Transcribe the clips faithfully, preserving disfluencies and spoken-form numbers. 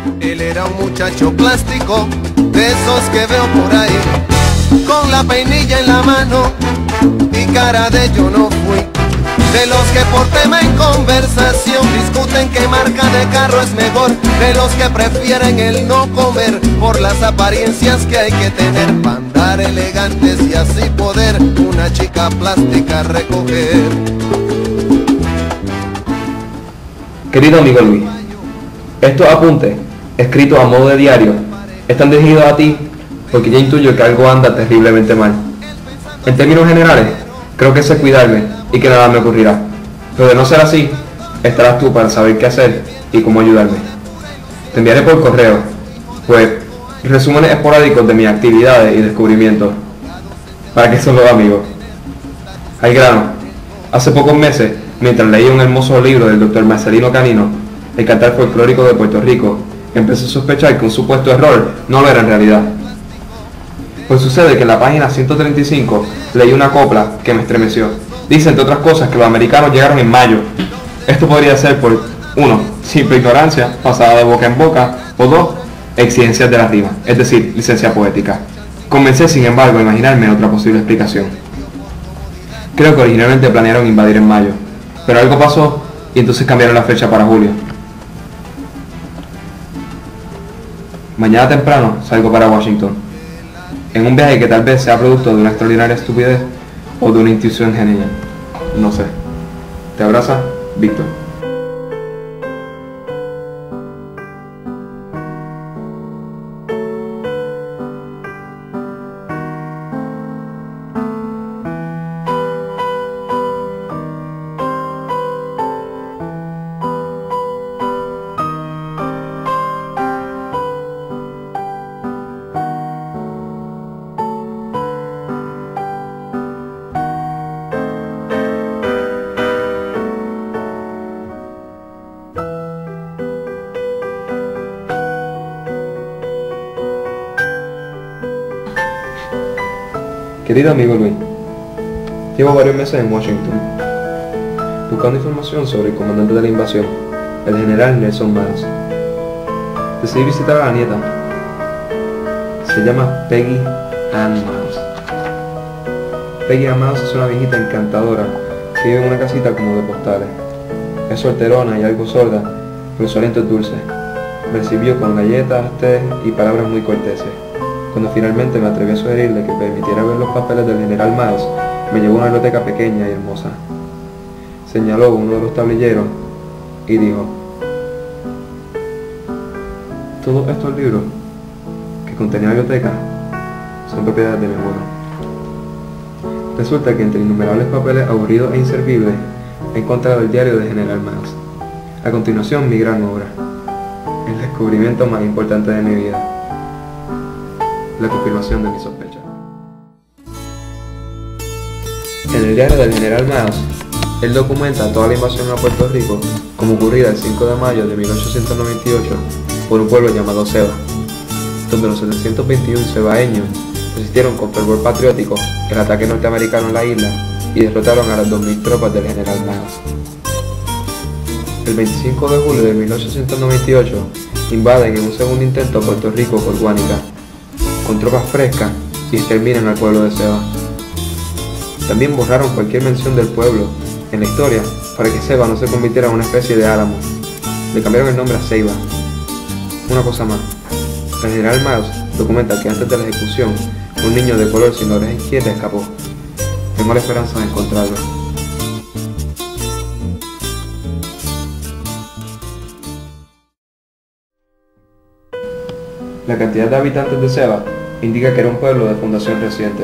Él era un muchacho plástico, de esos que veo por ahí, con la peinilla en la mano y cara de yo no fui. De los que por tema en conversación discuten qué marca de carro es mejor. De los que prefieren el no comer por las apariencias que hay que tener para andar elegantes y así poder una chica plástica recoger. Querido amigo Luis, estos apuntes, escritos a modo de diario, están dirigidos a ti porque ya intuyo que algo anda terriblemente mal. En términos generales, creo que sé cuidarme y que nada me ocurrirá. Pero de no ser así, estarás tú para saber qué hacer y cómo ayudarme. Te enviaré por correo, pues, resúmenes esporádicos de mis actividades y descubrimientos. ¿Para qué son los amigos? Al grano, hace pocos meses, mientras leía un hermoso libro del doctor Marcelino Canino, el cantar folclórico de Puerto Rico, empecé a sospechar que un supuesto error no lo era en realidad. Pues sucede que en la página ciento treinta y cinco leí una copla que me estremeció. Dice, entre otras cosas, que los americanos llegaron en mayo. Esto podría ser por, uno, simple ignorancia, pasada de boca en boca, o dos, exigencias de la rima, es decir, licencia poética. Comencé, sin embargo, a imaginarme otra posible explicación. Creo que originalmente planearon invadir en mayo, pero algo pasó y entonces cambiaron la fecha para julio. Mañana temprano salgo para Washington, en un viaje que tal vez sea producto de una extraordinaria estupidez o de una intuición genial. No sé. Te abraza, Víctor. Querido amigo Luis, llevo varios meses en Washington, buscando información sobre el comandante de la invasión, el general Nelson Miles. Decidí visitar a la nieta. Se llama Peggy Ann Miles. Peggy Ann Miles es una viejita encantadora que vive en una casita como de postales. Es solterona y algo sorda, pero su aliento es dulce. Me recibió con galletas, té y palabras muy corteses. Cuando finalmente me atreví a sugerirle que permitiera ver los papeles del general Miles, me llevó a una biblioteca pequeña y hermosa. Señaló uno de los tablilleros y dijo: todos estos libros que contenía la biblioteca son propiedades de mi abuelo. Resulta que entre innumerables papeles aburridos e inservibles he encontrado el diario del general Miles. A continuación, mi gran obra, el descubrimiento más importante de mi vida, la confirmación de mi sospecha. En el diario del general Miles, él documenta toda la invasión a Puerto Rico como ocurrida el cinco de mayo de mil ochocientos noventa y ocho por un pueblo llamado Ceba, donde los setecientos veintiuno cebaeños resistieron con fervor patriótico el ataque norteamericano a la isla y derrotaron a las dos mil tropas del general Miles. El veinticinco de julio de mil ochocientos noventa y ocho invaden en un segundo intento Puerto Rico por Guánica, con tropas frescas, y exterminan al pueblo de Ceba. También borraron cualquier mención del pueblo en la historia para que Ceba no se convirtiera en una especie de Álamo. Le cambiaron el nombre a Ceiba. Una cosa más, el general Miles documenta que antes de la ejecución, un niño de color sin la oreja izquierda escapó. Tengo la esperanza de encontrarlo. La cantidad de habitantes de Ceba indica que era un pueblo de fundación reciente.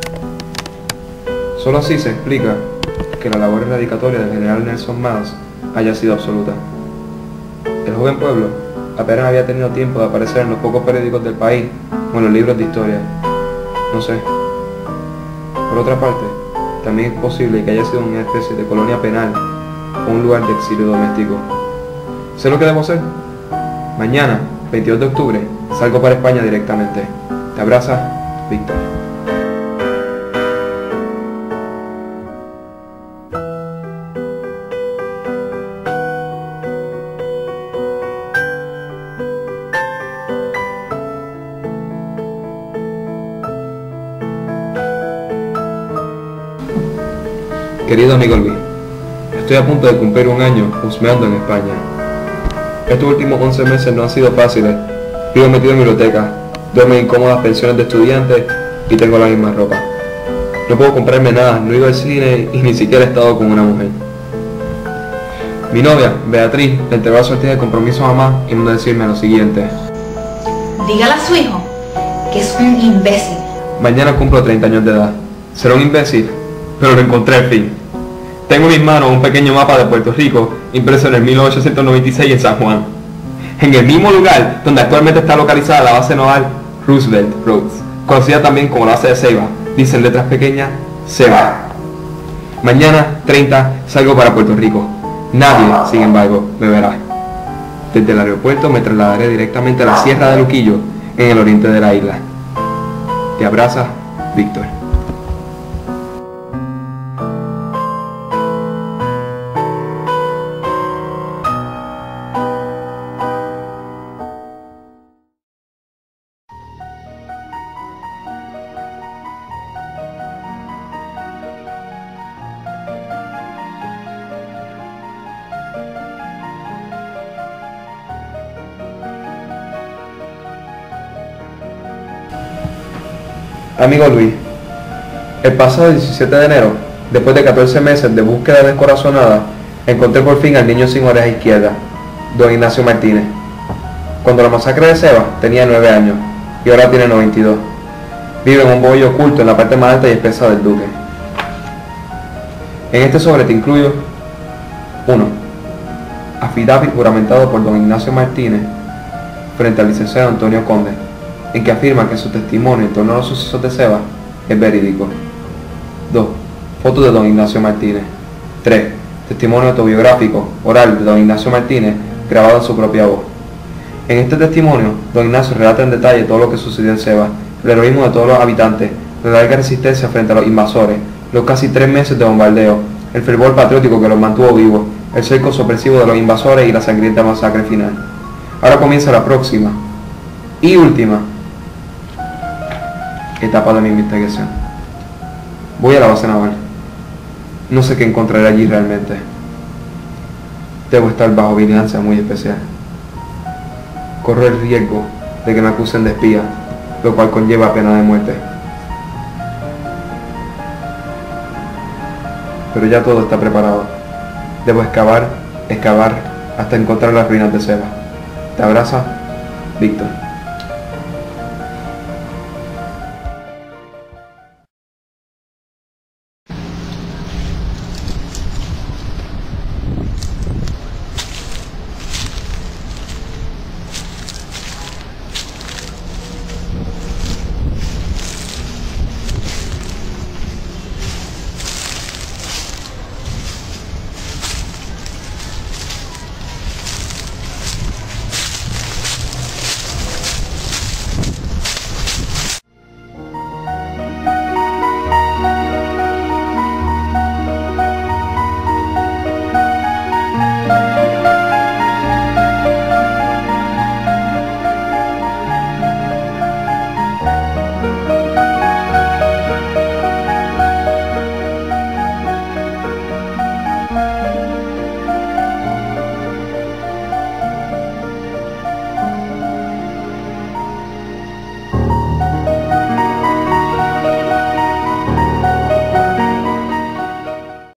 Solo así se explica que la labor erradicatoria del general Nelson Miles haya sido absoluta. El joven pueblo apenas había tenido tiempo de aparecer en los pocos periódicos del país o en los libros de historia. No sé. Por otra parte, también es posible que haya sido una especie de colonia penal o un lugar de exilio doméstico. ¿Sé lo que debo hacer? Mañana, veintidós de octubre, salgo para España directamente. Te abraza, Víctor. Querido amigo Luis, estoy a punto de cumplir un año husmeando en España. Estos últimos once meses no han sido fáciles. Vivo metido en biblioteca, duermo en incómodas pensiones de estudiantes y tengo la misma ropa. No puedo comprarme nada, no he ido al cine y ni siquiera he estado con una mujer. Mi novia, Beatriz, le entregó la sortija de compromiso a mamá y mandó a decirme lo siguiente. Dígale a su hijo que es un imbécil. Mañana cumplo treinta años de edad. Será un imbécil, pero lo encontré al fin. Tengo en mis manos un pequeño mapa de Puerto Rico impreso en el mil ochocientos noventa y seis en San Juan. En el mismo lugar donde actualmente está localizada la base naval Roosevelt Roads, conocida también como la base de Ceiba. Dice en letras pequeñas, Ceiba. Mañana, treinta, salgo para Puerto Rico. Nadie, sin embargo, me verá. Desde el aeropuerto me trasladaré directamente a la Sierra de Luquillo, en el oriente de la isla. Te abraza, Víctor. Amigo Luis, el pasado diecisiete de enero, después de catorce meses de búsqueda descorazonada, encontré por fin al niño sin oreja izquierda, don Ignacio Martínez. Cuando la masacre de Ceiba tenía nueve años y ahora tiene noventa y dos. Vive en un bollo oculto en la parte más alta y espesa del Duque. En este sobre te incluyo uno. Affidavit juramentado por don Ignacio Martínez frente al licenciado Antonio Conde, en que afirma que su testimonio en torno a los sucesos de Ceiba es verídico. dos. Fotos de don Ignacio Martínez. tres. Testimonio autobiográfico, oral de don Ignacio Martínez, grabado en su propia voz. En este testimonio, don Ignacio relata en detalle todo lo que sucedió en Ceiba, el heroísmo de todos los habitantes, la larga resistencia frente a los invasores, los casi tres meses de bombardeo, el fervor patriótico que los mantuvo vivos, el cerco sorpresivo de los invasores y la sangrienta masacre final. Ahora comienza la próxima y última etapa de mi investigación. Voy a la base naval. No sé qué encontraré allí realmente. Debo estar bajo vigilancia muy especial. Corro el riesgo de que me acusen de espía, lo cual conlleva pena de muerte. Pero ya todo está preparado. Debo excavar, excavar, hasta encontrar las ruinas de Ceiba. Te abraza, Víctor.